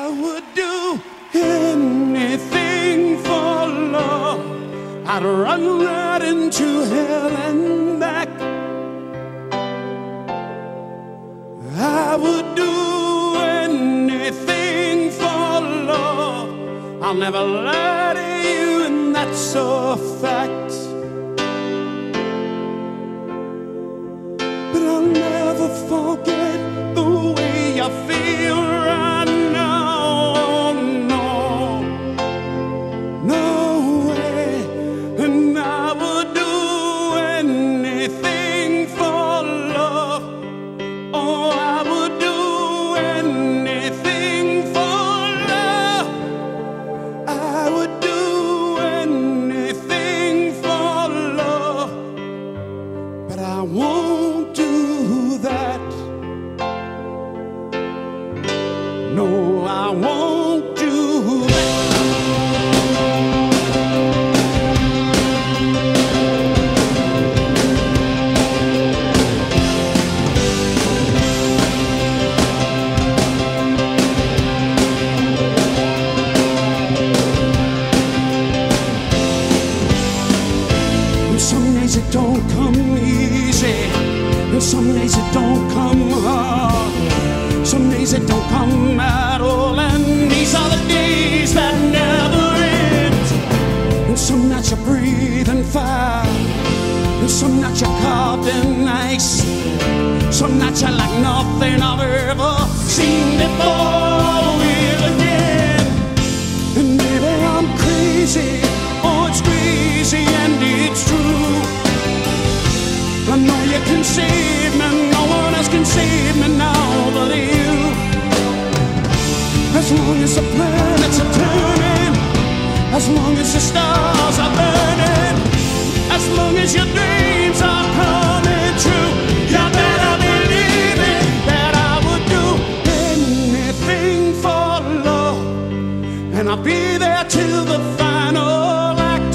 would do anything for love. I'd run right into hell and back. I would do anything for love. I'll never lie to you, and that's a fact. But I'll never forget the way I feel right now. No, no way. And I would do anything for love. Oh, I would do anything for love. I would do anything for love. But I won't do that. No, I won't do that. Some days it don't come easy, and some days it don't come hard. Some days it don't come at all, and these are the days that never end. And some nights you're breathing fire, and some nights you're carved in ice. Some nights you're like nothing I've ever seen before with again. And maybe I'm crazy, oh it's crazy and it's true. I know you can save me, no one else can save me now but you. As long as the planets are turning, as long as the stars are burning, as long as your dreams are coming true, you better believe it, that I would do anything for love. And I'll be there till the final act.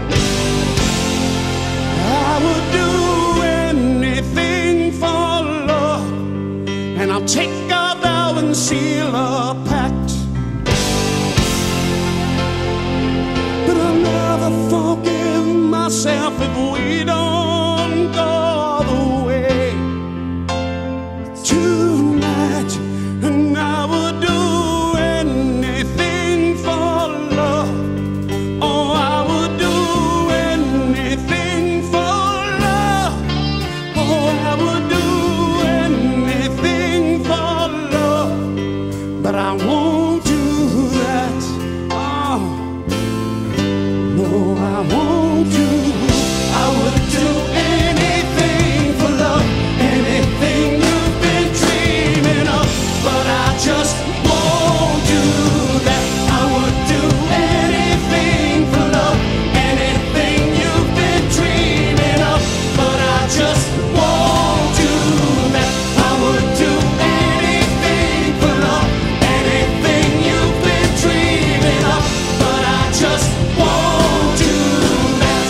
I would do anything for love, and I'll take a vow and seal a pact. But I'll never forgive myself if we don't go all the way tonight. And I would do anything for love. Oh, I would do anything for love. Oh, I would do anything for love. But I won't do that. Oh, no, I won't do. I would do anything for love, anything you've been dreaming of. But I just won't do that. I would do anything for love, anything you've been dreaming of. But I just won't do that. I would do anything for love, anything you've been dreaming of. But I just won't do that.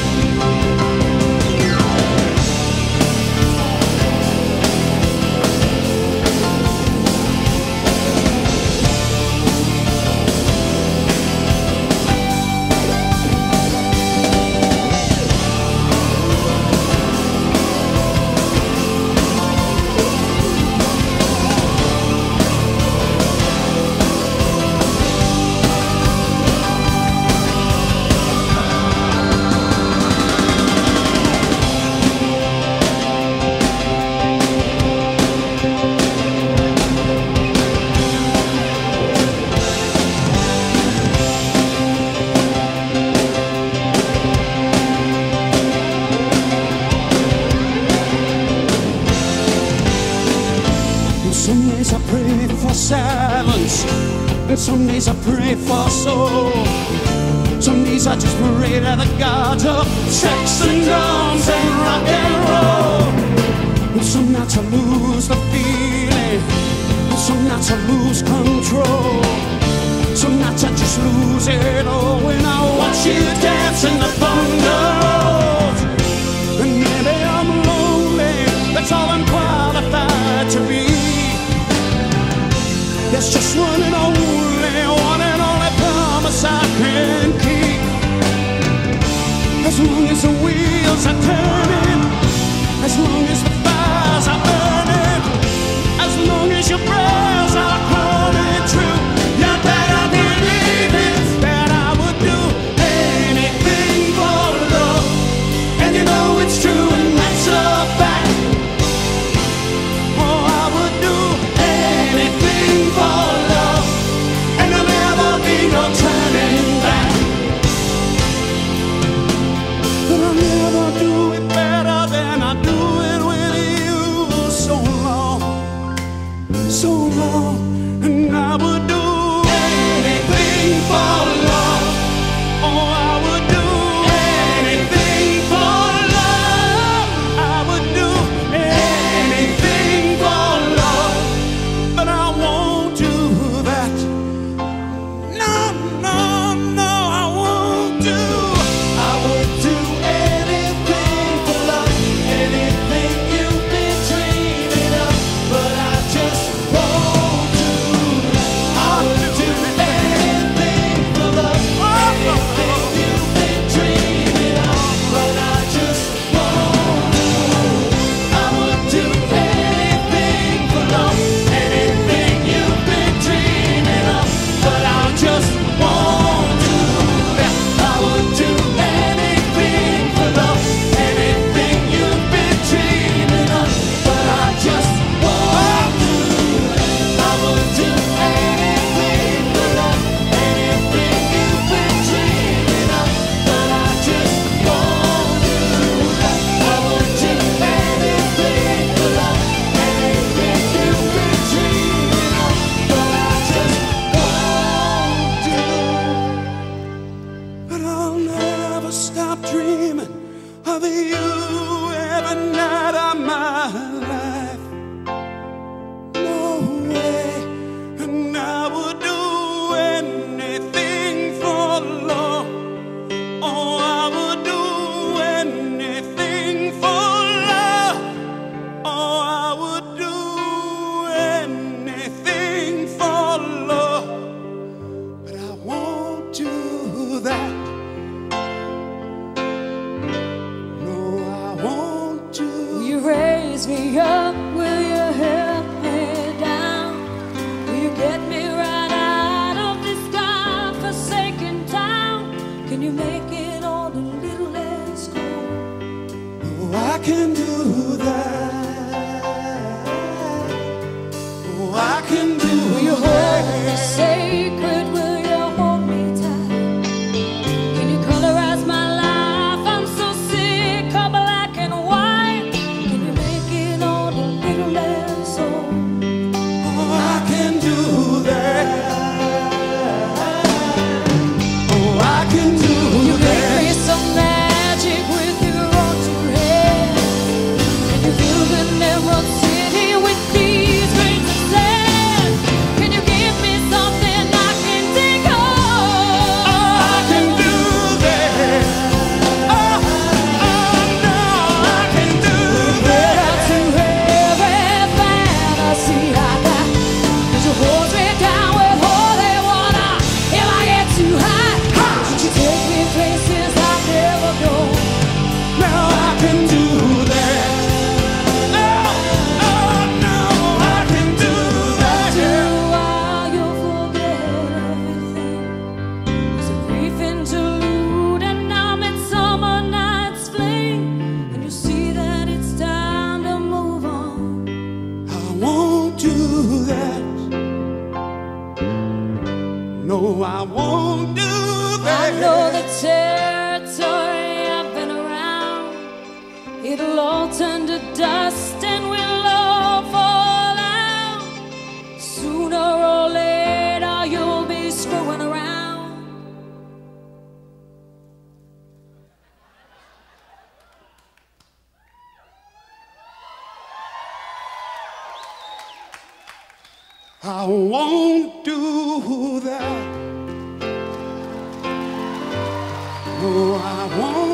And some days I pray for silence, and some days I pray for soul. Some days I just pray to the gods of sex and drums and rock and roll. And some nights I lose the feeling, and some nights I lose control. Some nights I just lose it all when I watch you dance in the thunder rolls. And maybe I'm lonely, that's all I'm qualified to be. There's just one and only wheels are turning, as long as the fires are burning, as long as your prayers are coming true, you better believe it, that I would do anything for love. And you know it's true, and that's a fact. Oh, I would do anything for love, and there'll never be no turning back. But I'll never do it better than I do it with you. So long, and I would do anything for love. Oh, I would do anything for love. I would do anything for love, but I won't do that. No, no, no, I won't do. I would do anything for love, anything you've been dreaming of, but I just won't do that. I would do anything for love, anything you've been dreaming of, but I just won't do that. I would do anything for love, anything you've been dreaming of, but I just won't do that. I would do anything for love, anything you've been dreaming of, but I just won't do that. I would do anything for love, anything you've been dreaming of, but I just won't do that. I would do anything for love, anything you've been dreaming of, but I just won't do. But I'll never stop dreaming of you every night of my life. No way, and I would do anything for love. Oh, I would do anything for love. Oh, I would do anything for love, but I won't do that. No, I won't do. Will you raise me up? Will you help me down? Will you get me right out of this God-forsaken town? Can you make it all a little less cold? Oh, I can do that. Oh, I can do Will you hold me that. sacred? Will you hold me tight? Can you colorize my life? I'm so sick of black and white. Can you make it all a little less old? Oh, I can do that. Oh, I can do Will you make me that. some magic with your own two hands? Can you build an emerald city with these grains of sand? Can you give me something I can take home? Oh, I can do that. Oh, no, I can do that. To every fantasy I got, 'cause you hold me down with holy water if I get too high. Could you take me places I've never gone? Now I can do that. Oh, no, I can do that. Do while you forget everything. It's a brief interlude and now midsummer night's fling, and you see that it's time to move on. I won't do that. No, I won't do that. I know the territory I've been around. It'll all turn to dust and we'll all fall out. Sooner or later you'll be screwing around. I won't do that. No, I won't.